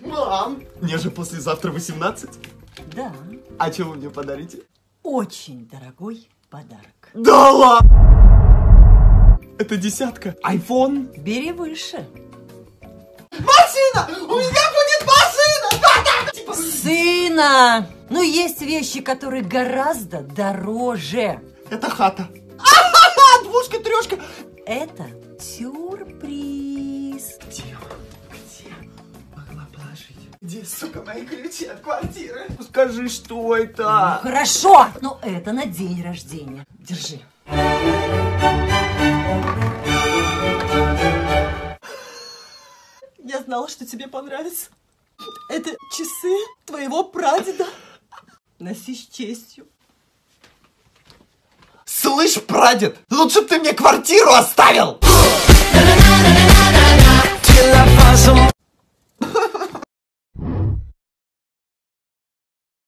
Мам, мне же послезавтра 18. Да. А что вы мне подарите? Очень дорогой подарок. Да ладно! Это 10-ка. Айфон? Бери выше. Машина! У меня будет машина! Да! Типа... Сына! Ну, есть вещи, которые гораздо дороже. Это хата. А-ха-ха! Двушка, трешка. Это сюрприз. Где могла положить? Где, сука, мои ключи от квартиры? Ну, скажи, что это? Ну, хорошо, но это на день рождения. Держи. Я знала, что тебе понравится. Это часы твоего прадеда. Носи с честью. Слышь, прадед, лучше б ты мне квартиру оставил!